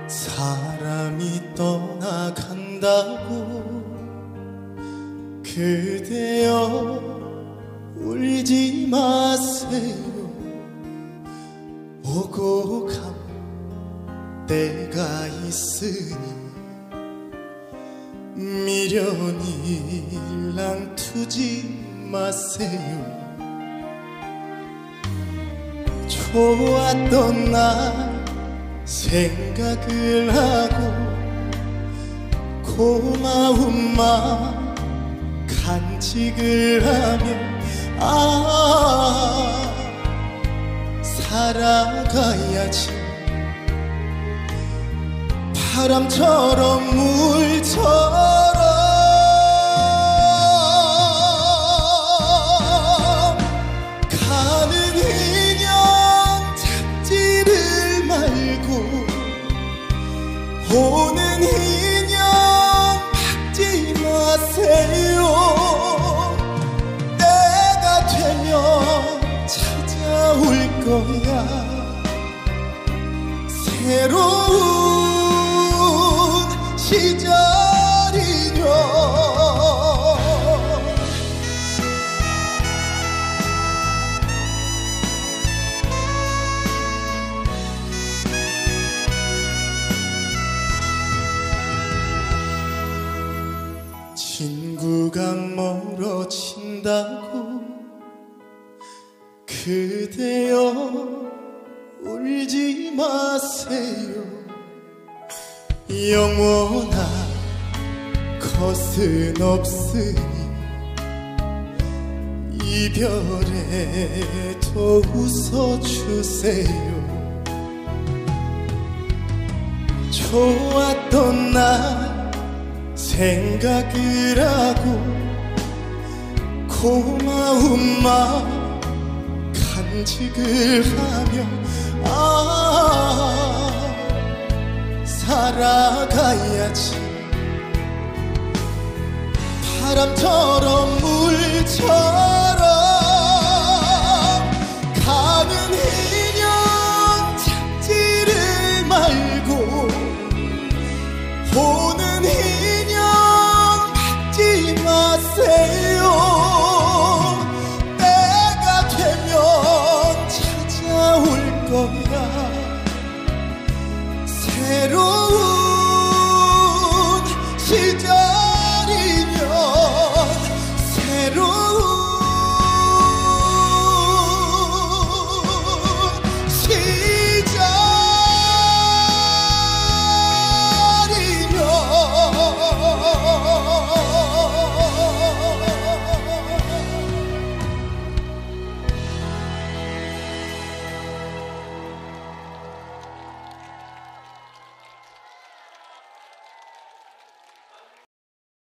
사람이 떠나간다고 그대여 울지 마세요. 오고 간 때가 있으니 미련이 일랑투지 마세요. 좋았던 날 생각을 하고 고마운 마음 간직을 하며 살아가야지. 바람처럼 물처럼 가는 인연 잡지를 말고 오는 인연 박지 마세요. 때가 되면 찾아올 거야. 새로운 시절이며 친구가 멀어진다고 그대여 울지 마세요. 영원한 것은 없으니 이별에도 웃어주세요. 좋았던 날 생각을 하고 고마운 마음 간직을 하며 살아가야지. 바람처럼 물처럼